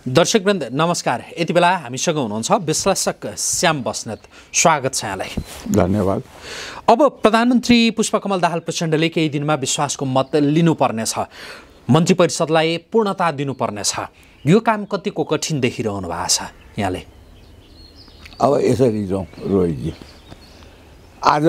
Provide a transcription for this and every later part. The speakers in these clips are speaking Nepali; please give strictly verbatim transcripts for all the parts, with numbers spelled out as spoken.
दर्शकवृन्द नमस्कार। यति बेला हामीसँग हुनुहुन्छ विश्लेषक श्याम बस्नेत। स्वागत छ यहाँलाई। धन्यवाद। अब प्रधानमन्त्री पुष्पकमल दाहाल प्रचण्डले केही दिनमा विश्वासको मत लिनुपर्नेछ, मन्त्री परिषदलाई पूर्णता दिनुपर्नेछ। यो काम कतिको कठिन देखिरहनु भएको छ यहाँले? अब यसरी जाउँ रोहितजी, आज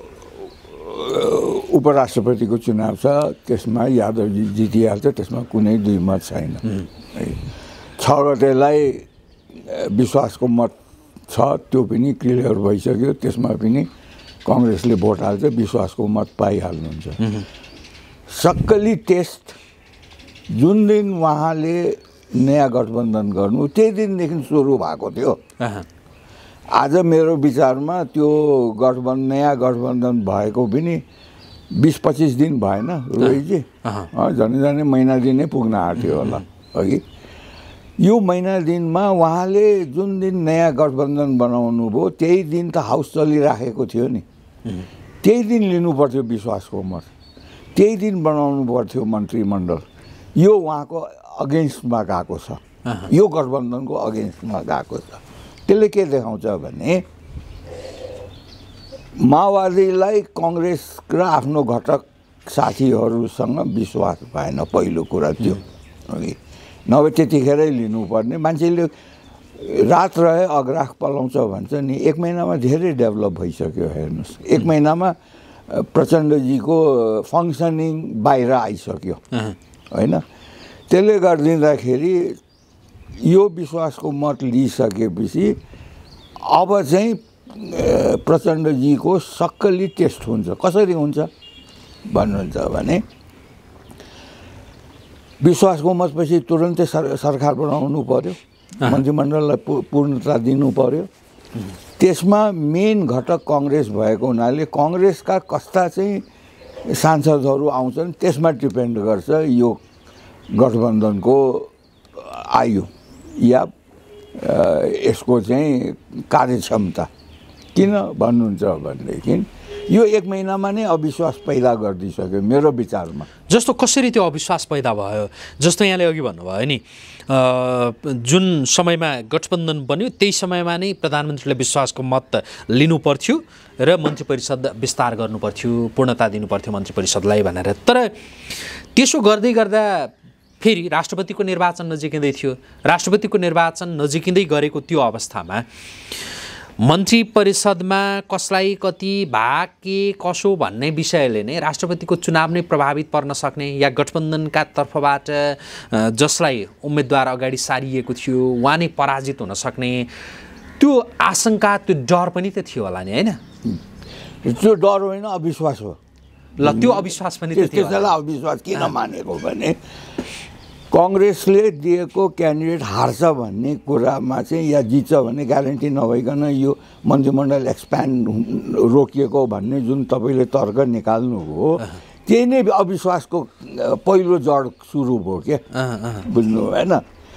उपराष्ट्रपतिको चुनाव छ, त्यसमा यादवजी जितिहाल्छ, त्यसमा कुनै दुई मत छैन। छ गतेलाई विश्वासको मत छ, त्यो पनि क्लियर भइसक्यो, त्यसमा पनि कङ्ग्रेसले भोट हाल्छ, विश्वासको मत पाइहाल्नुहुन्छ। सक्कली टेस्ट जुन दिन उहाँले नयाँ गठबन्धन गर्नु त्यही दिनदेखि सुरु भएको थियो। आज मेरो विचारमा त्यो गठबन्धन नयाँ गठबन्धन भएको पनि बिस पच्चिस दिन भएन रोहितजी, झन् झन् महिना दिनै पुग्न आँट्यो होला अघि। यो महिना दिनमा उहाँले जुन दिन नयाँ गठबन्धन बनाउनु भयो त्यही दिन त हाउस चलिराखेको थियो नि, त्यही दिन लिनु पर्थ्यो विश्वासको मत, त्यही दिन बनाउनु पर्थ्यो मन्त्रीमण्डल। यो उहाँको अगेन्स्टमा गएको छ, यो गठबन्धनको अगेन्स्टमा गएको छ। त्यसले के देखाउँछ भने माओवादीलाई कङ्ग्रेस र आफ्नो घटक साथीहरूसँग विश्वास भएन, पहिलो कुरा त्यो। अघि नभए त्यतिखेरै लिनुपर्ने, मान्छेले रात रहे अग्राह पलाउँछ भन्छ नि। एक महिनामा धेरै डेभलप भइसक्यो हेर्नुहोस्। एक महिनामा प्रचण्डजीको फङ्सनिङ बाहिर आइसक्यो होइन। त्यसले गरिदिँदाखेरि यो विश्वासको मत लिइसकेपछि अब चाहिँ प्रचण्डजीको सक्कली टेस्ट हुन्छ। कसरी हुन्छ भन्नुहुन्छ भने विश्वासको मतपछि तुरन्तै सर सरकार बनाउनु पर्यो, मन्त्रीमण्डललाई पूर्णता दिनु पर्यो। त्यसमा मेन घटक कङ्ग्रेस भएको हुनाले कङ्ग्रेसका कस्ता चाहिँ सांसदहरू आउँछन् त्यसमा डिपेन्ड गर्छ यो गठबन्धनको आयु या यसको चाहिँ कार्यक्षमता। किन भन्नुहुन्छ भनेदेखि यो एक महिनामा नै अविश्वास पैदा गरिदिइसक्यो मेरो विचारमा। जस्तो कसरी त्यो अविश्वास पैदा भयो? जस्तो यहाँले अघि भन्नुभयो नि, जुन समयमा गठबन्धन बन्यो त्यही समयमा नै प्रधानमन्त्रीले विश्वासको मत लिनु पर्थ्यो र मन्त्री परिषद विस्तार गर्नु पर्थ्यो, पूर्णता दिनु पर्थ्यो मन्त्री परिषदलाई भनेर। तर त्यसो गर्दै गर्दा फेरि राष्ट्रपतिको निर्वाचन नजिकिँदै थियो। राष्ट्रपतिको निर्वाचन नजिकिँदै गरेको त्यो अवस्थामा मन्त्री परिषदमा कसलाई कति भाग के कसो भन्ने विषयले नै राष्ट्रपतिको चुनाव नै प्रभावित पर्न सक्ने या गठबन्धनका तर्फबाट जसलाई उम्मेदवार अगाडि सारिएको थियो उहाँ नै पराजित हुन सक्ने त्यो आशंका, त्यो डर पनि त थियो होला नि, होइन? त्यो डर होइन, अविश्वास हो। ल त्यो अविश्वास पनि त थियो। त्यसलाई अविश्वास किन मानेको भने कङ्ग्रेसले दिएको क्यान्डिडेट हार्छ भन्ने कुरामा चाहिँ या जित्छ भन्ने ग्यारेन्टी नभइकन यो मन्त्रीमण्डल एक्सप्यान्ड रोकिएको भन्ने जुन तपाईँले तर्क निकाल्नु हो त्यही नै अविश्वासको पहिलो जड सुरु भयो क्या, बुझ्नु भएन?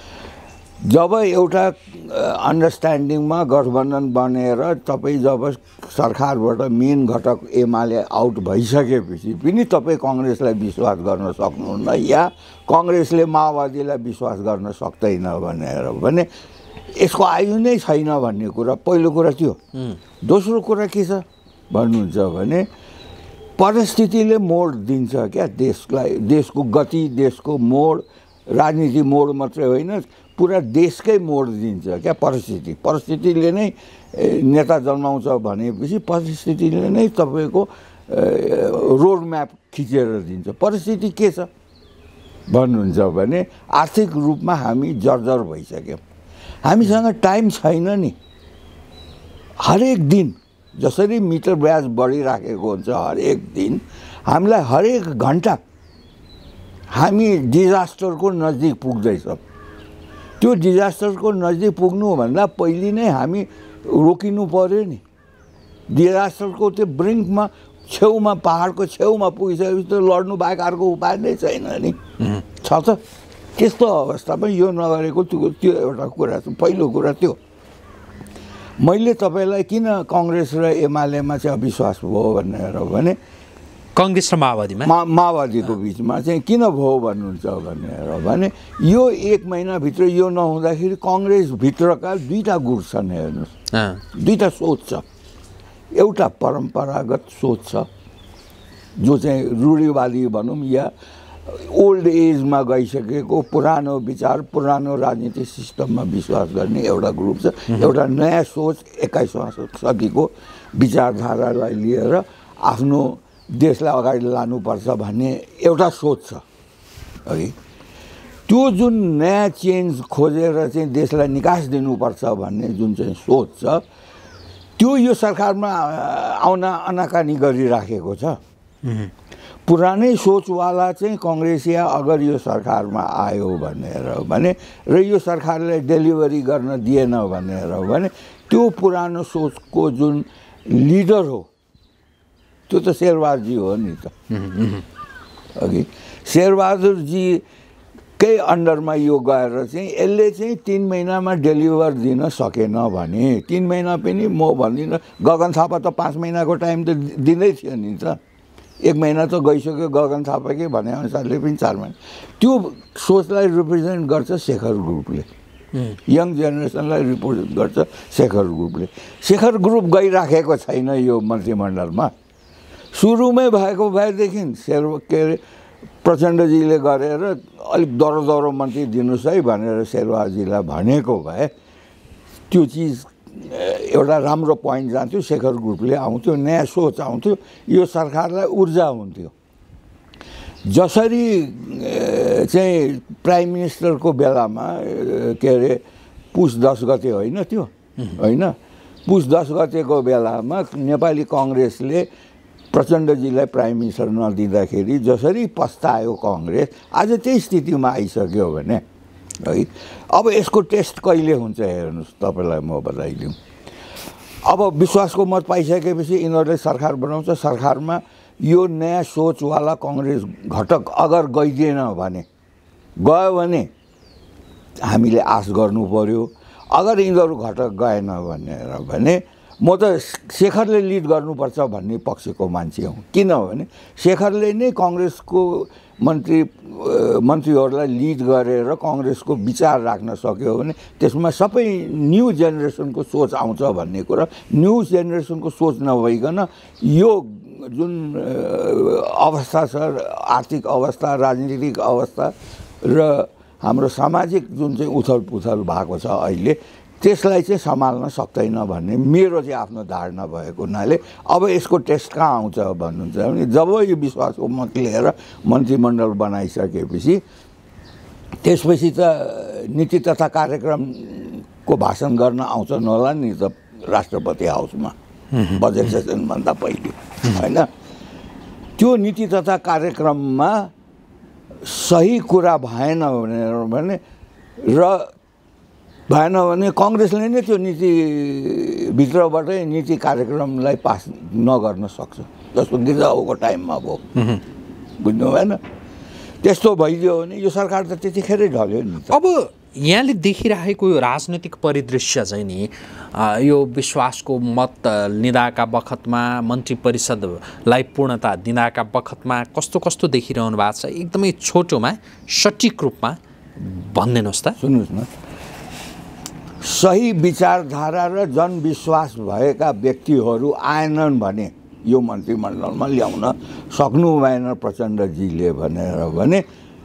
जब एउटा अन्डरस्ट्यान्डिङमा गठबन्धन बनेर तपाईँ जब सरकारबाट मेन घटक एमाले आउट भइसकेपछि पनि तपाईँ कङ्ग्रेसलाई विश्वास गर्न सक्नुहुन्न या कङ्ग्रेसले माओवादीलाई विश्वास गर्न सक्दैन भनेर भने यसको आयु नै छैन भन्ने कुरा पहिलो कुरा त्यो। दोस्रो कुरा के छ भन्नुहुन्छ भने परिस्थितिले मोड दिन्छ क्या देशलाई, देशको गति, देशको मोड, राजनीति मोड मात्रै होइन पुरा देशकै मोड दिन्छ क्या परिस्थिति। परिस्थितिले नै नेता जन्माउँछ भनेपछि परिस्थितिले नै तपाईँको रोड म्याप खिचेर दिन्छ। परिस्थिति के छ भन्नुहुन्छ भने आर्थिक रूपमा हामी जर्जर भइसक्यौँ, हामीसँग टाइम छैन नि। हरेक दिन जसरी मिटर ब्याज बढिराखेको हुन्छ हरेक दिन हामीलाई हरेक घन्टा हामी डिजास्टरको नजिक पुग्दैछौँ। त्यो डिजास्टरको नजिक पुग्नुभन्दा पहिले नै हामी रोकिनु पर्यो नि। डिजास्टरको त्यो ब्रिङ्कमा छेउमा पहाडको छेउमा पुगिसकेपछि त लड्नु बाहेक अर्को उपाय नै छैन नि, छ त? त्यस्तो अवस्थामा यो नगरेको त्यो त्यो एउटा कुरा छ। पहिलो कुरा त्यो। मैले तपाईँलाई किन कङ्ग्रेस र एमालेमा चाहिँ अविश्वास भयो भनेर भने कांग्रेस र माओवादीमा मा माओवादीको बिचमा चाहिँ किन भयो भन्नुहुन्छ भनेर भने यो एक महिनाभित्र यो नहुँदाखेरि कङ्ग्रेसभित्रका दुईवटा गुट छन् हेर्नुहोस्, दुईवटा सोच छ। एउटा परम्परागत सोच छ जो चाहिँ रूढिवादी भनौँ या ओल्ड एजमा गइसकेको पुरानो विचार पुरानो राजनीतिक सिस्टममा विश्वास गर्ने एउटा ग्रुप छ। एउटा नयाँ सोच एक्काइसौँ शतीको विचारधारालाई लिएर आफ्नो देशलाई अगाडि लानुपर्छ भन्ने एउटा सोच छ है। त्यो जुन नयाँ चेन्ज खोजेर चाहिँ देशलाई निकास दिनुपर्छ भन्ने जुन चाहिँ सोच छ त्यो यो सरकारमा आउन अनाकानी गरिराखेको छ। पुरानै सोचवाला चाहिँ कङ्ग्रेसिया अगर यो सरकारमा आयो भनेर भने र यो सरकारले डेलिभरी गर्न दिएन भनेर भने त्यो पुरानो सोचको जुन लिडर हो त्यो त शेरबहादुरजी हो नि त। अघि शेरबहादुरजीकै अन्डरमा यो गएर चाहिँ यसले चाहिँ तिन महिनामा डेलिभर दिन सकेन भने तिन महिना पनि म भन्दिनँ, गगन थापा त पाँच महिनाको टाइम त दिँदै थियो नि त। एक महिना त गइसक्यो गगन थापाकै भने अनुसारले पनि चार महिना। त्यो सोचलाई रिप्रेजेन्ट गर्छ शेखर ग्रुपले, यङ जेनेरेसनलाई रिप्रेजेन्ट गर्छ शेखर ग्रुपले। शेखर ग्रुप गइराखेको छैन यो मन्त्रीमण्डलमा। सुरुमै भएको भएदेखि शेर के अरे प्रचण्डजीले गरेर अलिक दरो दरो मन्त्री दिनुहोस् है भनेर शेरबहादुरजीलाई भनेको भए त्यो चिज एउटा राम्रो पोइन्ट जान्थ्यो, शेखर ग्रुपले आउँथ्यो, नयाँ सोच आउँथ्यो, यो सरकारलाई ऊर्जा हुन्थ्यो। जसरी चाहिँ प्राइम मिनिस्टरको बेलामा के अरे पुस दस गते होइन त्यो होइन, पुस दस गतेको बेलामा नेपाली कङ्ग्रेसले प्रचण्डजीलाई प्राइम मिनिस्टर नदिँदाखेरि जसरी पस्तायो कङ्ग्रेस, आज त्यही स्थितिमा आइसक्यो भने है। अब यसको टेस्ट कहिले हुन्छ हेर्नुहोस्, तपाईँलाई म बताइदिउँ। अब विश्वासको मत पाइसकेपछि यिनीहरूले सरकार बनाउँछ। सरकारमा यो नयाँ सोचवाला कङ्ग्रेस घटक अगर गइदिएन भने गयो भने हामीले आश गर्नु पर्यो। अगर यिनीहरू घटक गएन भनेर भने म त शेखरले लिड गर्नुपर्छ भन्ने पक्षको मान्छे हुँ। किनभने शेखरले नै कङ्ग्रेसको मन्त्री मन्त्रीहरूलाई लिड गरेर कङ्ग्रेसको विचार राख्न सक्यो भने त्यसमा सबै न्यू जेनेरेसनको सोच आउँछ भन्ने कुरा। न्यू जेनेरेसनको सोच नभइकन यो जुन अवस्था छ, आर्थिक अवस्था, राजनीतिक अवस्था र हाम्रो सामाजिक जुन चाहिँ उथल पुथल भएको छ अहिले, त्यसलाई चाहिँ सम्हाल्न सक्दैन भन्ने मेरो चाहिँ आफ्नो धारणा भएको हुनाले अब यसको टेस्ट कहाँ आउँछ भन्नुहुन्छ भने जब यो विश्वासको मत लिएर मन्त्रीमण्डल बनाइसकेपछि त्यसपछि त नीति तथा कार्यक्रमको भाषण गर्न आउँछन् होला नि त राष्ट्रपति हाउसमा बजेट सेसनभन्दा पहिले होइन। त्यो नीति तथा कार्यक्रममा सही कुरा भएन भने र भएन भने कङ्ग्रेसले नै त्यो नीतिभित्रबाटै नीति कार्यक्रमलाई पास नगर्न सक्छ, जस्तो गिर्जाको टाइममा भयो। बुझ्नु भएन? त्यस्तो भइदियो भने यो सरकार त त्यतिखेरै ढल्यो नि त। अब यहाँले देखिरहेको यो राजनैतिक परिदृश्य चाहिँ नि यो विश्वासको मत लिँदाका बखतमा मन्त्री परिषदलाई पूर्णता दिँदाका बखतमा कस्तो कस्तो देखिरहनु भएको छ, एकदमै छोटोमा सटीक रूपमा भनिदिनुहोस् त। सुन्नुहोस् न, सही विचारधारा र जनविश्वास भएका व्यक्तिहरू आएनन् भने यो मन्त्रीमण्डलमा ल्याउन सक्नु भएन प्रचण्डजीले भनेर भने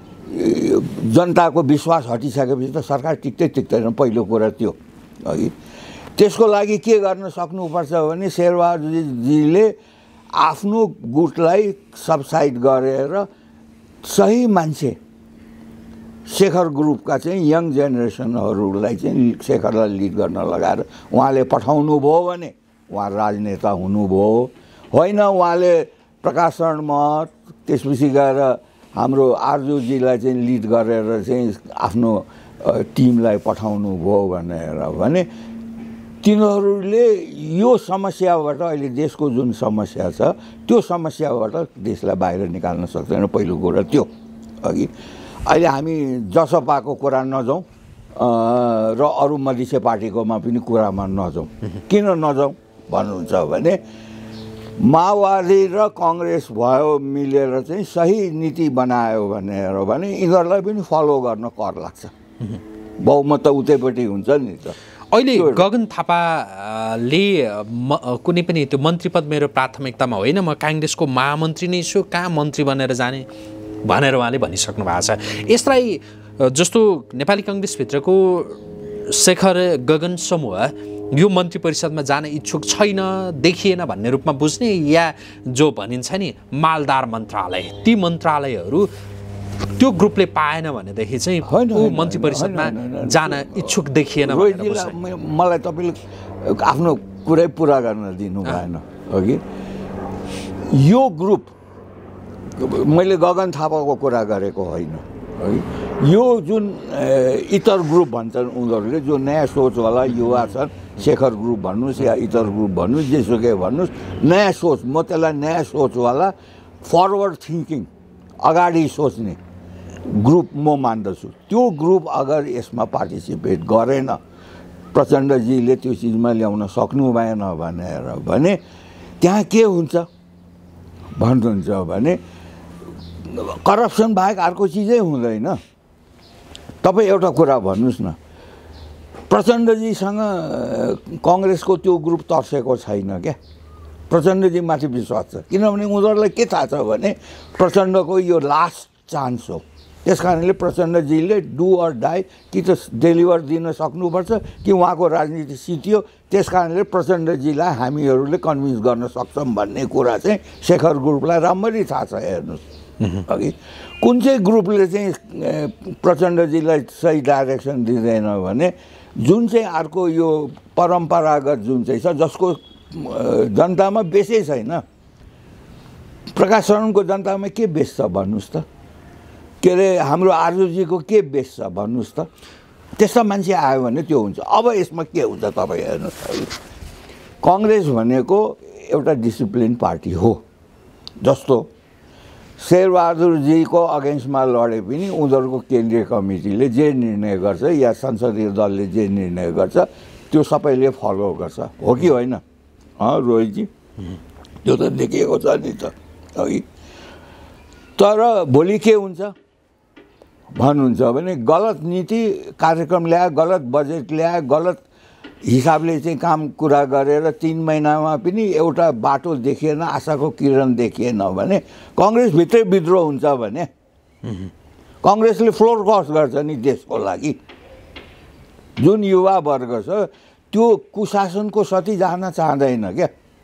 जनताको विश्वास हटिसकेपछि त सरकार टिक्दै टिक्दैन। पहिलो कुरा त्यो है। त्यसको लागि के गर्न सक्नुपर्छ भने शेरबहादुरजीले आफ्नो गुटलाई सबसाइड गरेर सही मान्छे शेखर ग्रुपका चाहिँ यङ जेनेरेसनहरूलाई चाहिँ शेखरलाई लिड गर्न लगाएर उहाँले पठाउनु भयो भने उहाँ राजनेता हुनुभयो होइन। उहाँले प्रकाशन मत त्यसपछि गएर हाम्रो आरजुजीलाई चाहिँ लिड गरेर चाहिँ आफ्नो टिमलाई पठाउनु भयो भनेर भने तिनीहरूले यो समस्याबाट, अहिले देशको जुन समस्या छ त्यो समस्याबाट देशलाई बाहिर निकाल्न सक्दैन। पहिलो कुरा त्यो अघि। अहिले हामी जसपाको कुरा नजाउँ र अरू मधेसी पार्टीकोमा पनि कुरामा नजाउँ। किन नजाउँ भन्नुहुन्छ भने माओवादी र कङ्ग्रेस भयो मिलेर चाहिँ सही नीति बनायो भनेर भने यिनीहरूलाई पनि फलो गर्न कर लाग्छ। बहुमत त उतैपट्टि हुन्छ नि त। अहिले गगन थापाले कुनै पनि त्यो मन्त्री पद मेरो प्राथमिकतामा होइन, म काङ्ग्रेसको महामन्त्री नै छु, कहाँ मन्त्री बनेर जाने भनेर उहाँले भनिसक्नु भएको छ। यसलाई जस्तो नेपाली कङ्ग्रेसभित्रको शेखर गगन समूह यो मन्त्री परिषदमा जान इच्छुक छैन, देखिएन भन्ने रूपमा बुझ्ने, या जो भनिन्छ नि मालदार मन्त्रालय, ती मन्त्रालयहरू त्यो ग्रुपले पाएन भनेदेखि चाहिँ ऊ मन्त्री परिषदमा जान इच्छुक देखिएन भनेर बुझ्ने। मलाई तपाईँले आफ्नो कुरै पुरा गर्न दिनु भएन अघि। यो ग्रुप मैले गगन थापाको कुरा गरेको होइन है, यो जुन इतर ग्रुप भन्छन् उनीहरूले, जो नयाँ सोचवाला युवा छन्, शेखर ग्रुप भन्नुहोस् या इतर ग्रुप भन्नुहोस्, जेसुकै भन्नुहोस्, नयाँ सोच, म त्यसलाई नयाँ सोचवाला फरवर्ड थिङ्किङ, अगाडि सोच्ने ग्रुप म मान्दछु। त्यो ग्रुप अगर यसमा पार्टिसिपेट गरेन, प्रचण्डजीले त्यो चिजमा ल्याउन सक्नु भएन भनेर भने त्यहाँ के हुन्छ भन्नुहुन्छ भने करप्सन बाहेक अर्को चिजै हुँदैन। तपाईँ एउटा कुरा भन्नुहोस् न, प्रचण्डजीसँग कङ्ग्रेसको त्यो ग्रुप तर्सेको छैन क्या, प्रचण्डजी माथि विश्वास छ। किनभने उनीहरूलाई के थाहा छ भने प्रचण्डको यो लास्ट चान्स हो। त्यस कारणले प्रचण्डजीले डु अर डाई, कि त डेलिभर दिन सक्नुपर्छ कि उहाँको राजनीति सिटियो। त्यस कारणले प्रचण्डजीलाई हामीहरूले कन्भिन्स गर्न सक्छौँ भन्ने कुरा चाहिँ शेखर ग्रुपलाई राम्ररी थाहा छ। हेर्नुहोस् अघि कुन चाहिँ ग्रुपले चाहिँ प्रचण्डजीलाई सही डाइरेक्सन दिँदैन भने जुन चाहिँ अर्को यो परम्परागत जुन चाहिँ छ, जसको जनतामा बेसै छैन। प्रकाश शरणको जनतामा के बेस छ भन्नुहोस् त, के अरे हाम्रो आर्जुजीको के बेस छ भन्नुहोस् त। त्यस्ता मान्छे आयो भने त्यो हुन्छ। अब यसमा के हुन्छ तपाईँ हेर्नुहोस्, कङ्ग्रेस भनेको एउटा डिसिप्लिन पार्टी हो। जस्तो शेरबहादुरजीको अगेन्स्टमा लडे पनि उनीहरूको केन्द्रीय कमिटीले जे निर्णय गर्छ या संसदीय दलले जे निर्णय गर्छ त्यो सबैले फलो गर्छ, हो कि होइन? अँ रोहितजी, त्यो त देखिएको छ नि त है। तर भोलि के हुन्छ भन्नुहुन्छ भने गलत नीति कार्यक्रम ल्याए, गलत बजेट ल्याए, गलत हिसाबले चाहिँ काम कुरा गरेर तीन महिनामा पनि एउटा बाटो देखिएन, आशाको किरण देखिएन भने कङ्ग्रेसभित्रै विद्रोह हुन्छ भने कङ्ग्रेसले फ्लोर क्रस गर्छ नि देशको लागि। जुन युवा वर्ग छ त्यो कुशासनको सती जान चाहँदैन क्या,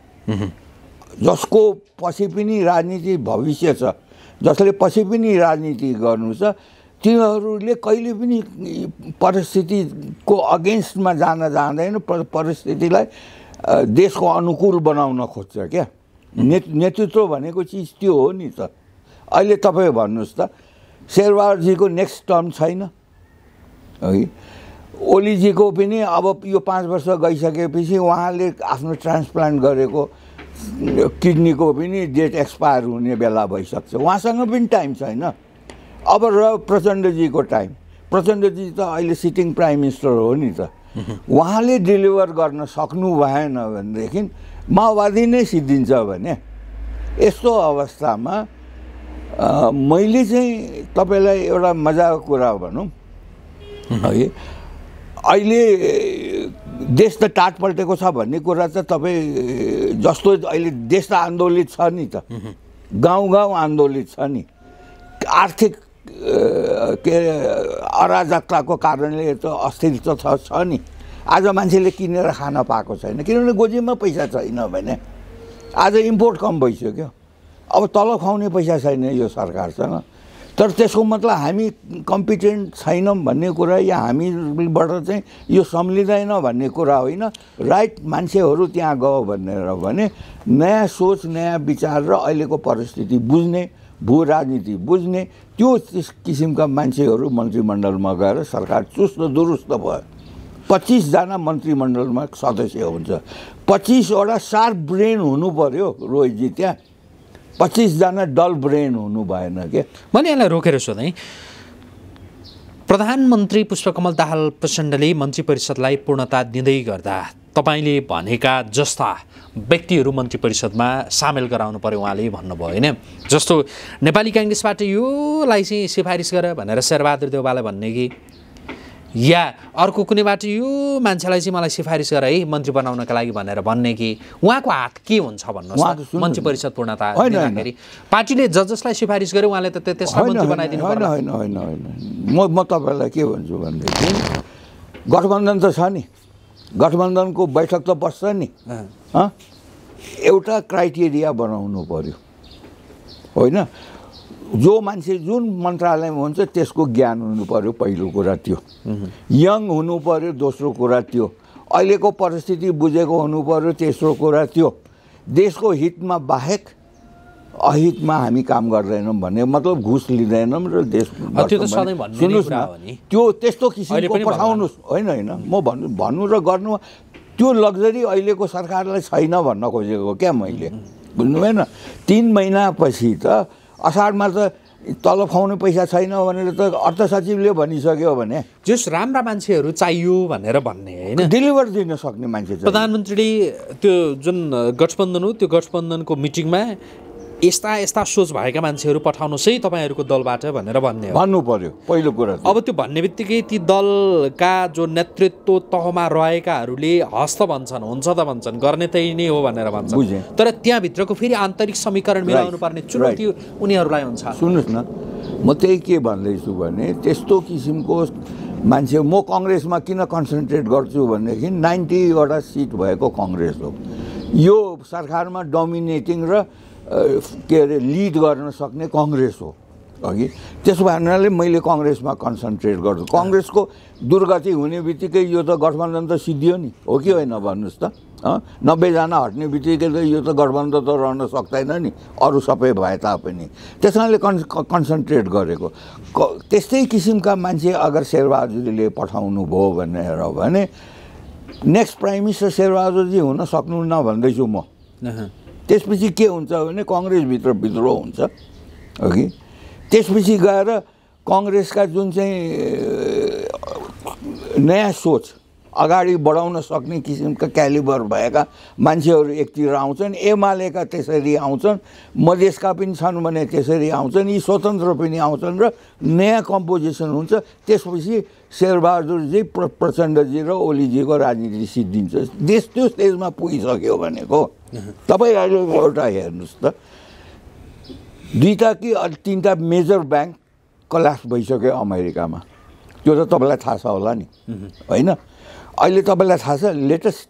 जसको पछि पनि राजनीति भविष्य छ, जसले पछि पनि राजनीति गर्नु छ, तिनीहरूले कहिले पनि परिस्थितिको अगेन्स्टमा जान जाँदैन, परिस्थितिलाई देशको अनुकूल बनाउन खोज्छ क्या। ने नेतृत्व भनेको चिज त्यो हो नि त। अहिले तपाईँ भन्नुहोस् त, शेरबहादुरजीको नेक्स्ट टर्म छैन है, ओलीजीको पनि अब यो पाँच वर्ष गइसकेपछि उहाँले आफ्नो ट्रान्सप्लान्ट गरेको किडनीको पनि डेट एक्सपायर हुने बेला भइसक्छ, उहाँसँग पनि टाइम छैन। अब र प्रचण्डजीको टाइम, प्रचण्डजी त अहिले सिटिङ प्राइम मिनिस्टर हो नि त, उहाँले डेलिभर गर्न सक्नु भएन भनेदेखि माओवादी नै सिद्धिन्छ भने यस्तो अवस्थामा मैले चाहिँ तपाईँलाई एउटा मजाको कुरा भनौँ है, अहिले देश त टाट पल्टेको छ भन्ने कुरा त तपाईँ जस्तो अहिले देश त आन्दोलित छ नि त, गाउँ गाउँ आन्दोलित छ नि। आर्थिक के अराजकताको कारणले त अस्थिरता छ नि। आज मान्छेले किनेर खान पाएको छैन किनभने गोजीमा पैसा छैन भने। आज इम्पोर्ट कम भइसक्यो, अब तल खुवाउने पैसा छैन यो सरकारसँग। तर त्यसको मतलब हामी कम्पिटेन्ट छैनौँ भन्ने कुरा या हामीबाट चाहिँ यो सम्झिँदैन भन्ने कुरा होइन। राइट मान्छेहरू त्यहाँ गयो भनेर भने नयाँ सोच, नयाँ विचार र अहिलेको परिस्थिति बुझ्ने, भू राजनीति बुझ्ने त्यो किसिमका मान्छेहरू मन्त्रीमण्डलमा गएर सरकार चुस्त दुरुस्त भयो। पच्चिसजना मन्त्रीमण्डलमा सदस्य हुन्छ, पच्चिसवटा सार्प ब्रेन हुनु पर्यो रोहितजी, त्यहाँ पच्चिसजना डल ब्रेन हुनु भएन के। मैले यसलाई रोकेर सोधेँ, प्रधानमन्त्री पुष्पकमल दाहाल प्रचण्डले मन्त्री परिषदलाई पूर्णता दिँदै गर्दा तपाईले भनेका जस्ता व्यक्तिहरू मन्त्री परिषदमा सामेल गराउनु पर्यो उहाँले भन्नुभयो हैन। जस्तो नेपाली कांग्रेसबाट योलाई चाहिँ सिफारिस गर भनेर शेरबहादुर देउवालाई भन्ने कि या अर्को कुनैबाट यो मान्छेलाई चाहिँ मलाई सिफारिस गर है मन्त्री बनाउनका लागि भनेर भन्ने कि उहाँको हात के हुन्छ भन्नुहोस् मन्त्री परिषद पूर्णता दिँदाखेरि पार्टीले ज जसलाई सिफारिस गर्यो उहाँले त त्यसलाई मन्त्री बनाइदिनु पर्यो। हैन हैन हैन म म तपाईलाई के भन्छु भनेदेखि गठबन्धन त छ नि, गठबन्धनको बैठक त बस्छ नि, एउटा क्राइटेरिया बनाउनु पर्यो होइन। जो मान्छे जुन मन्त्रालयमा हुन्छ त्यसको ज्ञान हुनु पर्यो पहिलो कुरा, त्यो यङ हुनु पर्यो दोस्रो कुरा, त्यो अहिलेको परिस्थिति बुझेको हुनु पर्यो तेस्रो कुरा, त्यो देशको हितमा बाहेक अहितमा हामी काम गर्दैनौँ भन्ने मतलब घुस लिँदैनौँ र देश सुन्नुहोस् न त्यो त्यस्तो किसिमको पठाउनुहोस् होइन होइन म भन्नु भन्नु र गर्नु त्यो लग्जरी अहिलेको सरकारलाई छैन भन्न खोजेको क्या मैले, बुझ्नु भएन। तिन महिनापछि त असाढमा त तलब खुवाउने पैसा छैन भनेर त अर्थ सचिवले भनिसक्यो भने जस राम्रा मान्छेहरू चाहियो भनेर भन्ने होइन, डेलिभर दिन सक्ने मान्छे चाहियो। प्रधानमन्त्रीले त्यो जुन गठबन्धन हो त्यो गठबन्धनको मिटिङमा यस्ता यस्ता सोच भएका मान्छेहरू पठाउनुहोस् है तपाईँहरूको दलबाट भनेर भन्ने हो, भन्नु पर्यो पहिलो कुरा। अब त्यो भन्ने बित्तिकै ती दलका जो नेतृत्व तहमा रहेकाहरूले हस्त भन्छन्, हुन्छ त भन्छन्, गर्ने त नै हो भनेर भन्छन्, तर त्यहाँभित्रको फेरि आन्तरिक समीकरण मिलाउनु पर्ने चुनौती उनीहरूलाई हुन्छ। सुन्नुहोस् न म त्यही के भन्दैछु भने त्यस्तो किसिमको मान्छे म कङ्ग्रेसमा किन कन्सन्ट्रेट गर्छु भनेदेखि नाइन्टीवटा सिट भएको कङ्ग्रेस हो यो, सरकारमा डोमिनेटिङ र के अरे लिड गर्न सक्ने कङ्ग्रेस हो अघि। त्यसो भएनाले मैले कङ्ग्रेसमा कन्सन्ट्रेट गर्छु। कङ्ग्रेसको दुर्गति हुने बित्तिकै यो त गठबन्धन त सिद्धियो नि, हो कि होइन भन्नुहोस् त। नब्बेजना हट्ने बित्तिकै त यो त गठबन्धन त रहन सक्दैन नि, अरू सबै भए तापनि। त्यस कारणले कन् कन्सन्ट्रेट गरेको। त्यस्तै किसिमका मान्छे अगर शेरबहादुरले पठाउनु भयो भनेर भने नेक्स्ट प्राइम मिनिस्टर शेरबहादुरजी हुन सक्नुहुन्न भन्दैछु म। त्यसपछि के हुन्छ भने कङ्ग्रेसभित्र विद्रोह हुन्छ अघि। त्यसपछि गएर कङ्ग्रेसका जुन चाहिँ नयाँ सोच अगाडि बढाउन सक्ने किसिमका क्यालिबर भएका मान्छेहरू एकतिर आउँछन्, एमालेका त्यसरी आउँछन्, मधेसका पनि छन् भने त्यसरी आउँछन्, यी स्वतन्त्र पनि आउँछन् र नयाँ कम्पोजिसन हुन्छ। त्यसपछि शेरबहादुरजी प्र प्रचण्डजी र ओलीजीको राजनीति सिद्धिन्छ। देश त्यो स्टेजमा पुगिसक्यो भनेको तपाईँ अहिले एउटा हेर्नुहोस् त, दुईवटा कि तिनवटा मेजर ब्याङ्क कल्याप्स भइसक्यो अमेरिकामा, त्यो त तपाईँलाई थाहा छ होला नि होइन। अहिले तपाईँलाई थाहा छ लेटेस्ट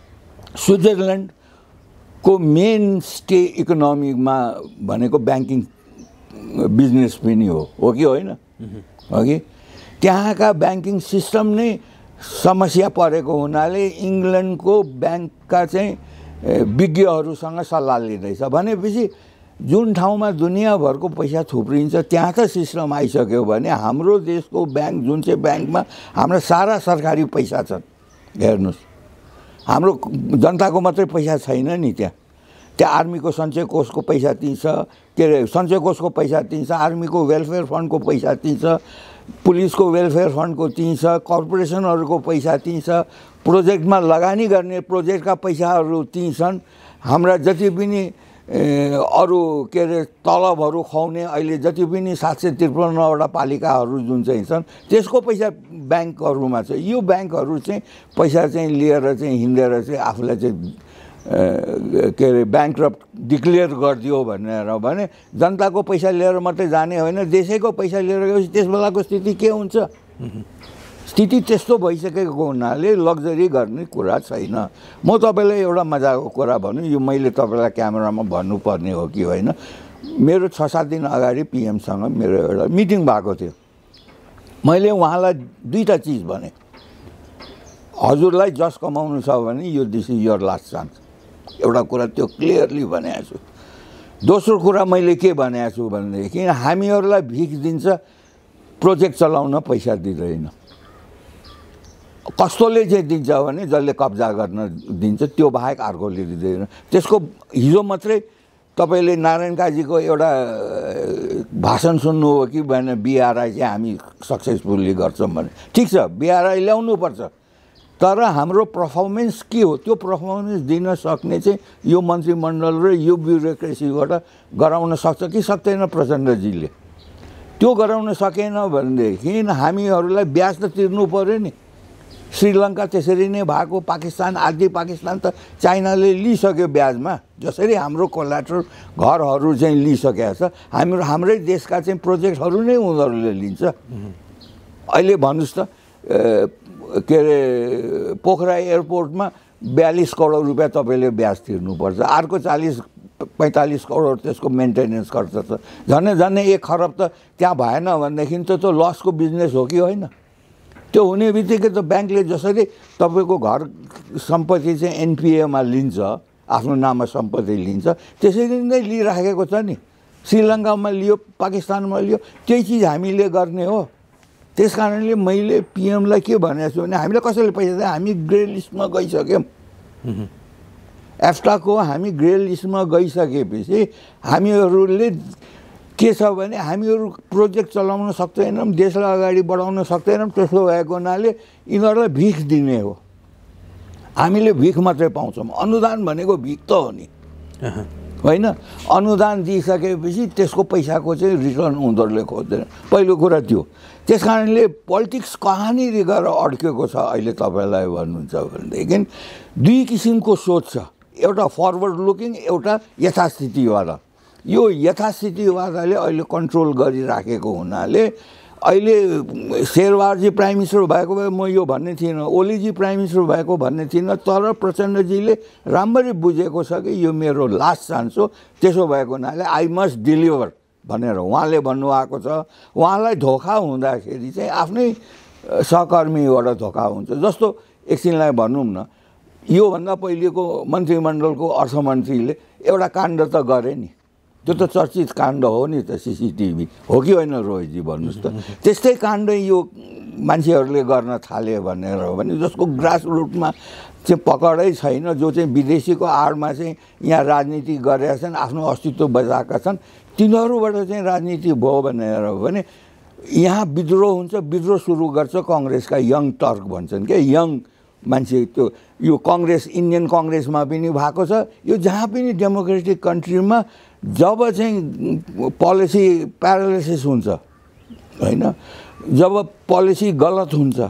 स्विजरल्यान्डको मेन स्टे इकोनोमीमा भनेको ब्याङ्किङ बिजनेस पनि हो, हो कि होइन अघि। त्यहाँका ब्याङ्किङ सिस्टम नै समस्या परेको हुनाले इङ्ल्यान्डको ब्याङ्कका चाहिँ विज्ञहरूसँग सल्लाह लिँदैछ भनेपछि जुन ठाउँमा दुनियाँभरको पैसा थुप्रिन्छ त्यहाँ त सिस्टम आइसक्यो भने हाम्रो देशको ब्याङ्क जुन चाहिँ ब्याङ्कमा हाम्रो सारा सरकारी पैसा छन्, हेर्नुहोस् हाम्रो जनताको मात्रै पैसा छैन नि, त्यहाँ त्यहाँ आर्मीको सञ्चय कोषको पैसा तिर्छ, के अरे सञ्चय कोषको पैसा तिर्छ, आर्मीको वेलफेयर फन्डको पैसा तिर्छ, पुलिसको वेलफेयर फन्डको तिर्छ, कर्पोरेसनहरूको पैसा तिर्छ, प्रोजेक्टमा लगानी गर्ने प्रोजेक्टका पैसाहरू तिर्छन्। हाम्रा जति पनि अरू के अरे तलबहरू खुवाउने अहिले जति पनि सात सय त्रिपन्नवटा पालिकाहरू जुन चाहिँ छन् त्यसको पैसा ब्याङ्कहरूमा छ। यो ब्याङ्कहरू चाहिँ पैसा चाहिँ लिएर चाहिँ हिँडेर चाहिँ आफूलाई चाहिँ के अरे ब्याङ्क्रप्ट डिक्लेयर गरिदियो भनेर भने जनताको पैसा लिएर मात्रै जाने होइन, देशैको पैसा लिएर गएपछि त्यस बेलाको स्थिति के हुन्छ? स्थिति त्यस्तो भइसकेको हुनाले लग्जरी गर्ने कुरा छैन। म तपाईँलाई एउटा मजाको कुरा भन्नु, यो मैले तपाईँलाई क्यामेरामा भन्नुपर्ने हो कि होइन। मेरो छ सात दिन अगाडि पिएमसँग मेरो एउटा मिटिङ भएको थियो। मैले उहाँलाई दुईवटा चिज भने, हजुरलाई जस कमाउनु छ भने यो this is your last chance, एउटा कुरा त्यो क्लियरली भनेको छु। दोस्रो कुरा मैले के भनेको छु भनेदेखि हामीहरूलाई भिख दिन्छ, प्रोजेक्ट चलाउन पैसा दिँदैन। कस्तोले चाहिँ दिन्छ भने जसले कब्जा गर्न दिन्छ त्यो बाहेक अर्कोले दिँदैन। त्यसको हिजो मात्रै तपाईँले नारायण काजीको एउटा भाषण सुन्नुभयो कि भने बिआरआई चाहिँ हामी सक्सेसफुल्ली गर्छौँ भने ठिक छ बिआरआई ल्याउनुपर्छ तर हाम्रो पर्फर्मेन्स के हो त्यो पर्फर्मेन्स दिन सक्ने चाहिँ यो मन्त्रीमण्डल र यो ब्युरोक्रेसीबाट गराउन सक्छ कि सक्दैन प्रचण्डजीले त्यो गराउन सकेन भनेदेखि हामीहरूलाई ब्याज त तिर्नु पर्यो नि श्रीलङ्का त्यसरी नै भएको पाकिस्तान आदि पाकिस्तान त चाइनाले लिइसक्यो ब्याजमा जसरी हाम्रो कोलाट्रल घरहरू चाहिँ लिइसकेको छ हाम्रो हाम्रै देशका चाहिँ प्रोजेक्टहरू नै उनीहरूले लिन्छ अहिले भन्नुहोस् त के अरे पोखरा एयरपोर्टमा बयालिस करोड रुपियाँ तपाईँले ब्याज तिर्नुपर्छ अर्को चालिस पैँतालिस करोड त्यसको मेन्टेनेन्स खर्च छ झन्डै झन्डै एक खरब त त्यहाँ भएन भनेदेखि त त्यो लसको बिजनेस हो कि होइन त्यो हुने बित्तिकै त ब्याङ्कले जसरी तपाईँको घर सम्पत्ति चाहिँ एनपिएमा लिन्छ आफ्नो नाममा सम्पत्ति लिन्छ त्यसरी नै लिइराखेको छ नि श्रीलङ्कामा लियो पाकिस्तानमा लियो त्यही चिज हामीले गर्ने हो त्यस कारणले मैले पिएमलाई के भनेको छु भने हामीले कसैले पैसा दिए हामी ग्रे लिस्टमा गइसक्यौँ एफ्टाको हामी ग्रे लिस्टमा गइसकेपछि हामीहरूले के छ भने हामीहरू प्रोजेक्ट चलाउन सक्दैनौँ देशलाई अगाडि बढाउन सक्दैनौँ त्यसो भएको हुनाले यिनीहरूलाई भिख दिने हो हामीले भिख मात्रै पाउँछौँ अनुदान भनेको भिख त हो नि होइन अनुदान दिइसकेपछि त्यसको पैसाको चाहिँ रिटर्न उनीहरूले खोज्दैन पहिलो कुरा त्यो त्यस कारणले पोलिटिक्स कहाँनिर गएर अड्केको छ अहिले तपाईँलाई भन्नुहुन्छ भनेदेखि दुई किसिमको सोच छ एउटा फरवर्ड लुकिङ एउटा यथास्थितिवाला यो यथास्थितिवादाले अहिले कन्ट्रोल गरिराखेको हुनाले अहिले शेरबारजी प्राइम मिनिस्टर भएको भए म यो भन्ने थिइनँ ओलीजी प्राइम मिनिस्टर भएको भन्ने थिइनँ तर प्रचण्डजीले राम्ररी बुझेको छ कि यो मेरो लास्ट चान्स हो त्यसो भएको हुनाले आई मस्ट डिलिभर भनेर उहाँले भन्नुभएको छ उहाँलाई धोका हुँदाखेरि चाहिँ आफ्नै सहकर्मीबाट धोका हुन्छ जस्तो एकछिनलाई भनौँ न योभन्दा पहिलेको मन्त्रीमण्डलको अर्थमन्त्रीले एउटा काण्ड त गरे नि त्यो त चर्चित काण्ड हो नि त सिसिटिभी हो कि होइन रोहितजी भन्नुहोस् त त्यस्तै काण्ड यो मान्छेहरूले गर्न थाले भनेर भने जसको ग्रास रुटमा चाहिँ पकडै छैन जो चाहिँ विदेशीको आडमा चाहिँ यहाँ राजनीति गरेका छन् आफ्नो अस्तित्व बचाएका छन् तिनीहरूबाट चाहिँ राजनीति भयो भनेर भने यहाँ विद्रोह हुन्छ विद्रोह सुरु गर्छ कङ्ग्रेसका यङ टर्क भन्छन् क्या यङ मान्छे त्यो यो कङ्ग्रेस इन्डियन कङ्ग्रेसमा पनि भएको छ यो जहाँ पनि डेमोक्रेटिक कन्ट्रीमा जब चाहिँ पोलिसी प्यारालाइसिस हुन्छ होइन जब पोलिसी गलत हुन्छ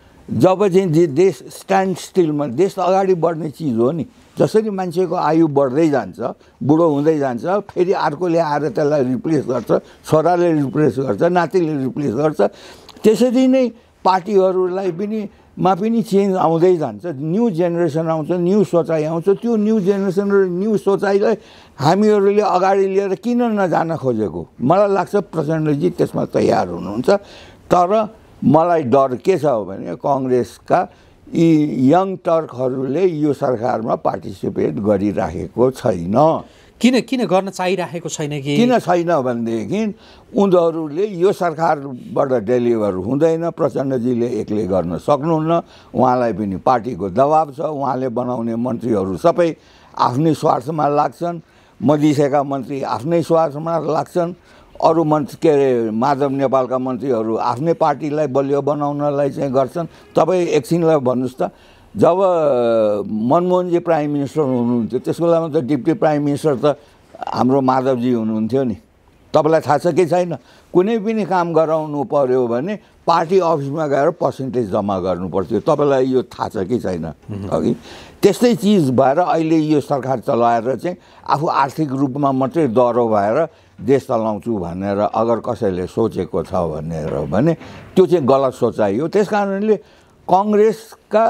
जब चाहिँ देश स्ट्यान्ड स्टिलमा देश अगाडि बढ्ने चिज हो नि जसरी मान्छेको आयु बढ्दै जान्छ बुढो हुँदै जान्छ फेरि अर्कोले आएर त्यसलाई रिप्लेस गर्छ छोराले रिप्लेस गर्छ नातिले रिप्लेस गर्छ त्यसरी नै पार्टीहरूलाई पनि मा पनि चेन्ज आउँदै जान्छ न्यू जेनेरेसन आउँछ न्यू सोचाइ आउँछ त्यो न्यू जेनेरेसन र न्यू सोचाइलाई हामीहरूले अगाडि लिएर किन नजान खोजेको मलाई लाग्छ प्रचण्डजी त्यसमा तयार हुनुहुन्छ तर मलाई डर के छ भने कङ्ग्रेसका यी यङ टर्कहरूले यो सरकारमा पार्टिसिपेट गरिराखेको छैन किन किन गर्न चाहिरहेको छैन कि किन छैन भनेदेखि उनीहरूले यो सरकारबाट डेलिभर हुँदैन प्रचण्डजीले एक्लै गर्न सक्नुहुन्न उहाँलाई पनि पार्टीको दबाब छ उहाँले बनाउने मन्त्रीहरू सबै आफ्नै स्वार्थमा लाग्छन् मदिसेका मन्त्री आफ्नै स्वार्थमा लाग्छन् अरू मन्त्री के अरे माधव नेपालका मन्त्रीहरू आफ्नै पार्टीलाई बलियो बनाउनलाई चाहिँ गर्छन् तपाईँ एकछिनलाई भन्नुहोस् त जब मनमोहनजी प्राइम मिनिस्टर हुनुहुन्थ्यो त्यसको बेलामा त डिप्टी प्राइम मिनिस्टर त हाम्रो माधवजी हुनुहुन्थ्यो नि तपाईँलाई थाहा छ कि छैन कुनै पनि काम गराउनु पर्यो भने पार्टी अफिसमा गएर पर्सेन्टेज जम्मा गर्नु पर्थ्यो तपाईँलाई यो थाहा छ कि छैन अघि त्यस्तै चिज भएर अहिले यो सरकार चलाएर चाहिँ आफू आर्थिक रूपमा मात्रै दह्रो भएर देश चलाउँछु भनेर अगर कसैले सोचेको छ भनेर भने त्यो चाहिँ गलत सोचाइ हो त्यस कारणले कङ्ग्रेसका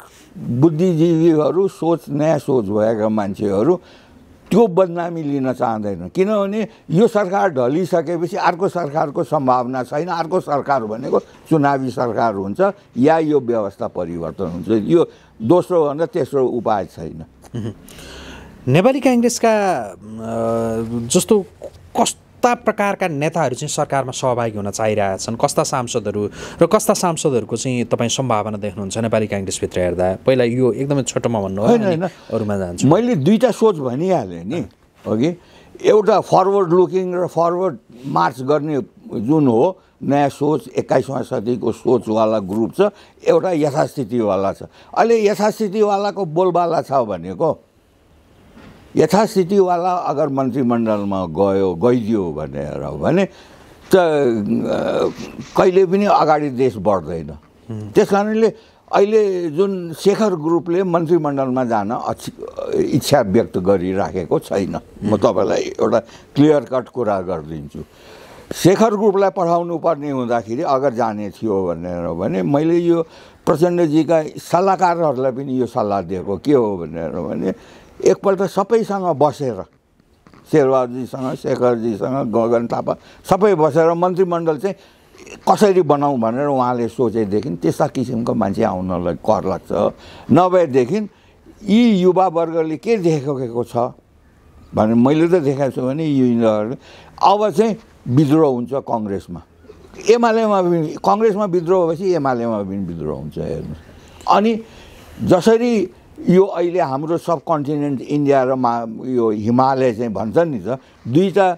बुद्धिजीवीहरू सोच नयाँ सोच भएका मान्छेहरू त्यो बदनामी लिन चाहँदैन किनभने यो सरकार ढलिसकेपछि अर्को सरकारको सम्भावना छैन अर्को सरकार भनेको चुनावी सरकार हुन्छ या यो व्यवस्था परिवर्तन हुन्छ यो दोस्रो भन्दा तेस्रो उपाय छैन नेपाली काङ्ग्रेसका जस्तो कस्ता प्रकारका नेताहरू चाहिँ सरकारमा सहभागी हुन चाहिरहेका छन् कस्ता सांसदहरू र कस्ता सांसदहरूको चाहिँ तपाईँ सम्भावना देख्नुहुन्छ नेपाली काङ्ग्रेसभित्र हेर्दा पहिला यो एकदमै छोटोमा भन्नु होइन होइन अरूमा जान्छ मैले दुईवटा सोच भनिहालेँ नि अघि एउटा फरवर्ड लुकिङ र फरवर्ड मार्च गर्ने जुन हो नयाँ सोच एक्काइसौँ शतीको सोचवाला ग्रुप छ, एउटा यथास्थितिवाला छ। अहिले यथास्थितिवालाको बोलबाला छ भनेको यथास्थितिवाला अगर मन्त्रीमण्डलमा गयो गइदियो भनेर भने त कहिले पनि अगाडि देश बढ्दैन। त्यस कारणले अहिले जुन शेखर ग्रुपले मन्त्रीमण्डलमा जान इच्छा व्यक्त गरिराखेको छैन। म तपाईँलाई एउटा क्लियर कट कुरा गरिदिन्छु। शेखर ग्रुपलाई पठाउनु पर्ने हुँदाखेरि अगर जाने थियो भनेर भने मैले यो प्रचण्डजीका सल्लाहकारहरूलाई पनि यो सल्लाह दिएको के हो भनेर भने एकपल्ट सबैसँग बसेर शेरबहादुरजीसँग शेखरजीसँग गगन थापा सबै बसेर मन्त्रीमण्डल चाहिँ कसरी बनाऊँ भनेर उहाँले सोचेदेखि त्यस्ता किसिमको मान्छे आउनलाई कर लाग्छ। नभएदेखि यी युवावर्गले के देखेको छ भने मैले त देखाएको छु भने यिनीहरूले अब चाहिँ विद्रोह हुन्छ कङ्ग्रेसमा, एमालेमा पनि कङ्ग्रेसमा विद्रोह भएपछि एमालेमा पनि विद्रोह हुन्छ हेर्नुहोस्। अनि जसरी यो अहिले हाम्रो सब कन्टिनेन्ट इन्डिया र मा यो हिमालय चाहिँ भन्छ नि त दुईवटा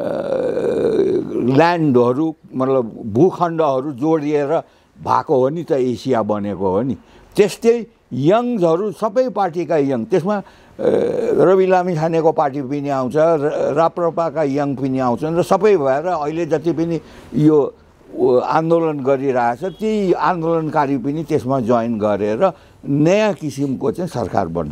ल्यान्डहरू मतलब भूखण्डहरू जोडिएर भएको हो नि त एसिया बनेको हो नि। त्यस्तै यङ्सहरू सबै पार्टीका यङ, त्यसमा रवि लामिछानेको पार्टी पनि आउँछ, राप्रपाका यङ पनि आउँछन् र सबै भएर अहिले जति पनि यो आन्दोलन गरिरहेछ ती आन्दोलनकारी पनि त्यसमा जोइन गरेर नयाँ किसिमको चाहिँ सरकार बन्छ।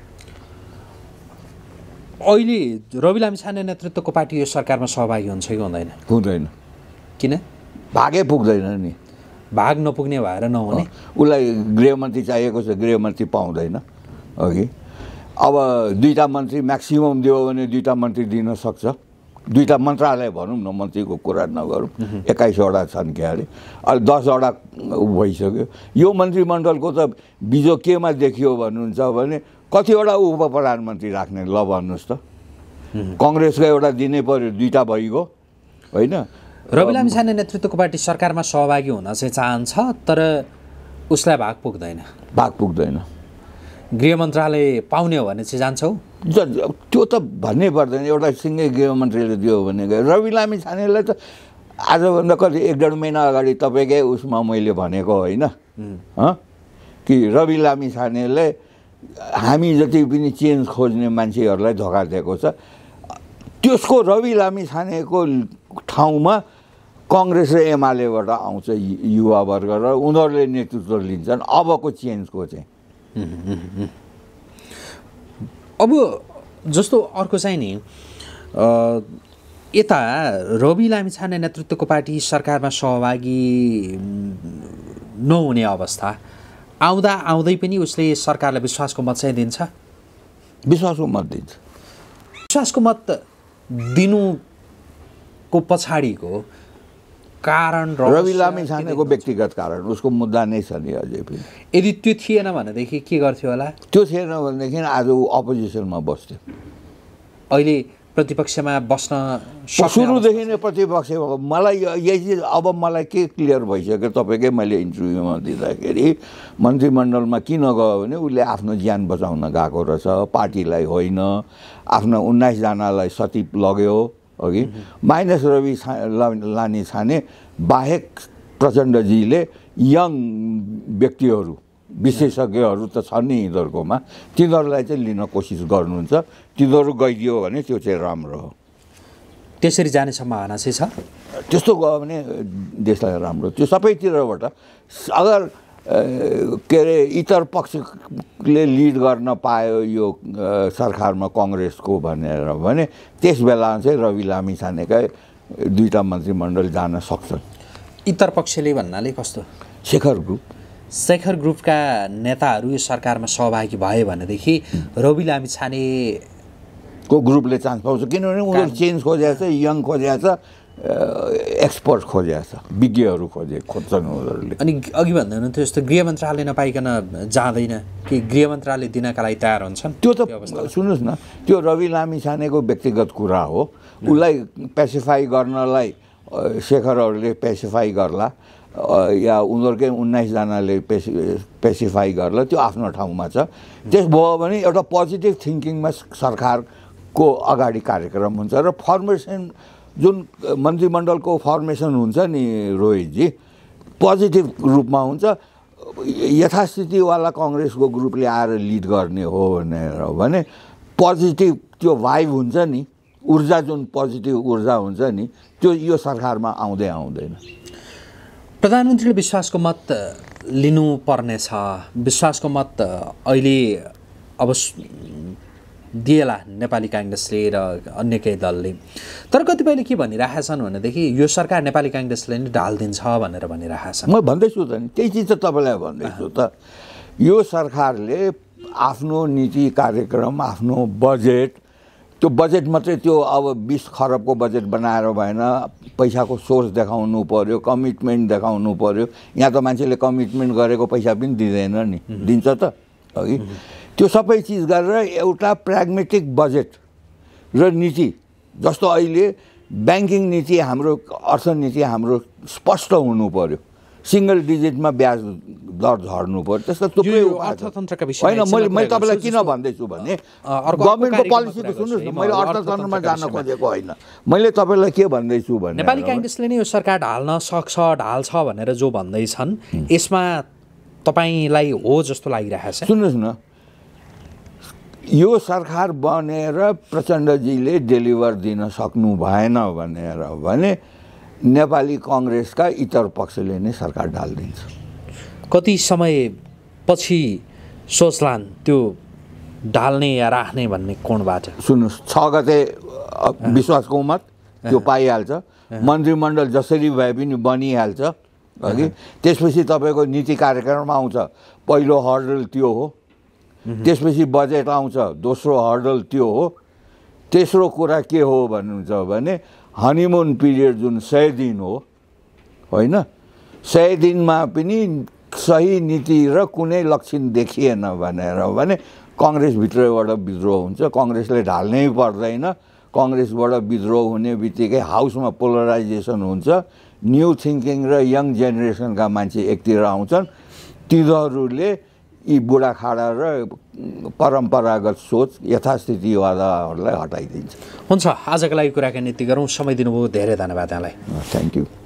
अहिले रवि लामिछाने नेतृत्वको पार्टी यो सरकारमा सहभागी हुन्छ कि हुँदैन? हुँदैन। किन? भागै पुग्दैन नि। भाग नपुग्ने भएर नहुने? उसलाई गृहमन्त्री चाहिएको छ, गृहमन्त्री पाउँदैन अघि। अब दुईवटा मन्त्री म्याक्सिमम दियो भने दुईवटा मन्त्री दिन सक्छ, दुईवटा मन्त्रालय भनौँ न, मन्त्रीको कुरा नगरौँ, एक्काइसवटा छन् के अरे, अहिले दसवटा भइसक्यो। यो मन्त्रीमण्डलको त बिजो केमा देखियो भन्नुहुन्छ भने कतिवटा उप प्रधानमन्त्री राख्ने ल भन्नुहोस् त। कङ्ग्रेसको एउटा दिनै पर्यो, दुईवटा भइगयो होइन। रवि लामिछाने नेतृत्वको पार्टी सरकारमा सहभागी हुन चाहिँ चाहन्छ तर उसलाई भाग पुग्दैन। भाग पुग्दैन। गृह मन्त्रालय पाउने हो भने चाहिँ जान्छौ? त्यो त भन्नै पर्दैन, एउटा सिङ्गै गृहमन्त्रीले दियो भने। रवि लामिछानेलाई त आजभन्दा कति एक डेढ महिना अगाडि तपाईँकै उसमा मैले भनेको होइन कि रवि लामिछानेले हामी जति पनि चेन्ज खोज्ने मान्छेहरूलाई धोका दिएको छ। त्यसको रवि लामिछानेको ठाउँमा कङ्ग्रेस र एमालेबाट आउँछ युवावर्ग र उनीहरूले नेतृत्व लिन्छन् अबको चेन्जको चाहिँ। अब जस्तो अर्को चाहिँ नि यता रवि लामिछाने नेतृत्वको पार्टी सरकारमा सहभागी नहुने अवस्था आउँदा आउँदै पनि उसले सरकारलाई विश्वासको मत चाहिँ दिन्छ? विश्वासको मत दिन्छ। विश्वासको मत दिनुको पछाडिको कारण रवि लामिछानेको व्यक्तिगत कारण, उसको मुद्दा नै छ नि अझै पनि। यदि त्यो थिएन भनेदेखि के गर्थ्यो होला? त्यो थिएन भनेदेखि आज ऊ अपोजिसनमा बस्थ्यो। अहिले प्रतिपक्षमा बस्न सुरुदेखि नै प्रतिपक्षमा। मलाई यही चिज अब मलाई के क्लियर भइसक्यो तपाईँकै मैले इन्टरभ्यूमा दिँदाखेरि, मन्त्रीमण्डलमा किन गयो भने उसले आफ्नो ज्यान बचाउन गएको रहेछ, पार्टीलाई होइन। आफ्नो उन्नाइसजनालाई सती लग्यो अघि, माइनस रवि लामिछाने बाहेक प्रचण्डजीले यङ व्यक्तिहरू विशेषज्ञहरू त छन् नि यिनीहरूकोमा, तिनीहरूलाई चाहिँ लिन कोसिस गर्नुहुन्छ। तिनीहरू गइदियो भने त्यो चाहिँ राम्रो हो। त्यसरी जाने सम्भावना चाहिँ छ? त्यस्तो गयो भने देशलाई राम्रो। त्यो सबैतिरबाट अगर के अरे इतर पक्षले लिड गर्न पायो यो सरकारमा कङ्ग्रेसको भनेर भने त्यस बेला चाहिँ रवि लामिछानेकै दुईवटा मन्त्रीमण्डल जान सक्छन्। इतर पक्षले भन्नाले कस्तो? शेखर ग्रुप। शेखर ग्रुपका नेताहरू यो सरकारमा सहभागी भए भनेदेखि रवि लामिछानेको ग्रुपले चान्स पाउँछ, किनभने उनीहरू चेन्ज खोजेको छ, यङ खोजेको छ, एक्सपर्ट खोजेको छ, विज्ञहरू खोजे खोज्छन् उनीहरूले। अनि अघि भन्दै हुनुहुन्थ्यो यस्तो गृह मन्त्रालय नपाइकन जाँदैन कि गृह मन्त्रालय दिनका लागि तयार हुन्छन्? त्यो त सुन्नुहोस् न, त्यो रवि लामिछानेको व्यक्तिगत कुरा हो। उसलाई पेसिफाई गर्नलाई शेखरहरूले पेसिफाई गर्ला या उनीहरूकै उन्नाइसजनाले पेसि पेसिफाई गर्ला, त्यो आफ्नो ठाउँमा छ। त्यस भयो भने एउटा पोजिटिभ थिङ्किङमा सरकार को अगाडि कार्यक्रम हुन्छ र फर्मेसन जुन मन्त्रीमण्डलको फर्मेसन हुन्छ नि रोहितजी पोजिटिभ रूपमा हुन्छ यथास्थितिवाला कङ्ग्रेसको ग्रुपले आएर लिड गर्ने हो भनेर भने पोजिटिभ त्यो भाइब हुन्छ नि ऊर्जा जुन पोजिटिभ ऊर्जा हुन्छ नि त्यो यो सरकारमा आउँदै आउँदैन प्रधानमन्त्रीले विश्वासको मत लिनुपर्नेछ विश्वासको मत अहिले अब दिएला नेपाली काङ्ग्रेसले र अन्य केही दलले तर कतिपयले के भनिरहेका छन् भनेदेखि यो सरकार नेपाली काङ्ग्रेसले नै ढालिदिन्छ भनेर भनिरहेका छन् म भन्दैछु त नि त्यही चिज त तपाईँलाई भन्दैछु त यो सरकारले आफ्नो नीति कार्यक्रम आफ्नो बजेट त्यो बजेट मात्रै त्यो अब बीस खरबको बजेट बनाएर भएन पैसाको सोर्स देखाउनु पर्यो कमिटमेन्ट देखाउनु पर्यो यहाँ त मान्छेले कमिटमेन्ट गरेको पैसा पनि दिँदैन नि दिन्छ त अघि त्यो सबै चिज गरेर एउटा प्राग्मेटिक बजेट र नीति जस्तो अहिले ब्याङ्किङ नीति हाम्रो अर्थनीति हाम्रो स्पष्ट हुनु पर्यो सिंगल डिजिटमा ब्याज दर झर्नु पर्यो त्यस्तो थुप्रै अर्थतन्त्रका विषयमा होइन मैले मैले तपाईँलाई किन भन्दैछु भने गभर्मेन्टको पोलिसीको सुन्नुहोस् न मैले अर्थतन्त्रमा जान खोजेको होइन मैले तपाईँलाई के भन्दैछु भने नेपाली काङ्ग्रेसले नै यो सरकार ढाल्न सक्छ ढाल्छ भनेर जो भन्दैछन् यसमा तपाईँलाई हो जस्तो लागिरहेको छ सुन्नुहोस् न यो सरकार बनेर प्रचण्डजीले डेलिभर दिन सक्नु भएन भनेर भने नेपाली काङ्ग्रेसका इतर पक्षले नै सरकार ढालिदिन्छ कति समय पछि सोच्लान् त्यो ढाल्ने या राख्ने भन्ने कोणबाट सुन्नुहोस् छ गते विश्वासको मत त्यो पाइहाल्छ मन्त्रीमण्डल जसरी भए पनि बनिहाल्छ अघि त्यसपछि तपाईँको नीति कार्यक्रम आउँछ पहिलो हर्डल त्यो हो त्यसपछि बजेट आउँछ दोस्रो हर्डल त्यो हो तेस्रो कुरा के हो भन्नुहुन्छ भने हनीमुन पिरियड जुन सय दिन हो होइन सय दिनमा पनि सही नीति र कुनै लक्षण देखिएन भनेर भने कङ्ग्रेसभित्रबाट विद्रोह हुन्छ कङ्ग्रेसले ढाल्नै पर्दैन कङ्ग्रेसबाट विद्रोह हुने बित्तिकै हाउसमा पोलराइजेसन हुन्छ न्यू थिङ्किङ र यङ जेनेरेसनका मान्छे एकतिर आउँछन् तिनीहरूले यी बुढाखाडा र परम्परागत सोच यथास्थितिवालाहरूलाई हटाइदिन्छ हुन्छ आजको लागि कुराकानी यति गरौँ समय दिनुभयो धेरै धन्यवाद यहाँलाई थ्याङ्क यू